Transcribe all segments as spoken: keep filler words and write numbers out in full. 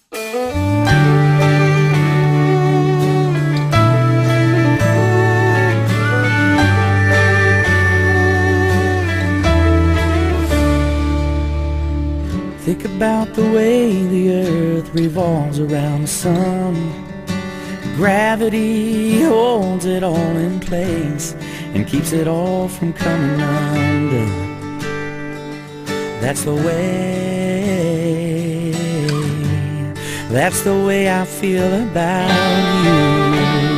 Think about the way the earth revolves around the sun. Gravity holds it all in place and keeps it all from coming under. That's the way, that's the way I feel about you.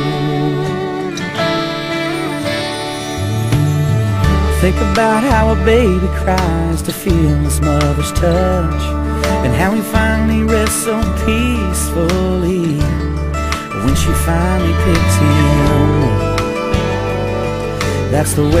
Think about how a baby cries to feel his mother's touch, and how he finally rests so peacefully when she finally picks him up. That's the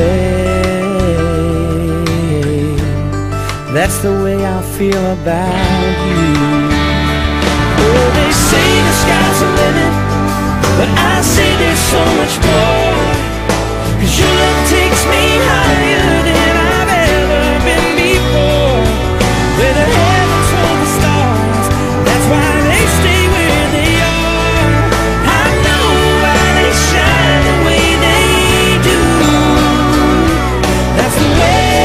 way, that's the way I feel about you. Oh, they say the sky's the limit, but I say there's so much more, 'cause your love takes me higher than I've ever been before. Where the heavens hold the stars, that's why they stay where they are. I know why they shine the way they do. That's the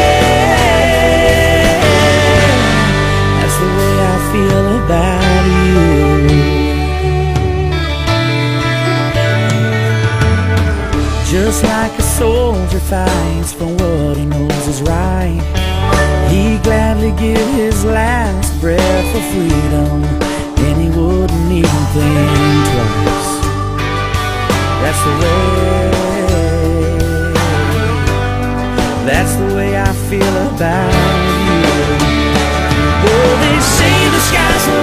way, that's the way I feel about you. Just like a soldier fights for what he knows is right, he'd gladly give his last breath for freedom, and he wouldn't even think twice. That's the way, that's the way I feel about you. Oh, they say the sky's the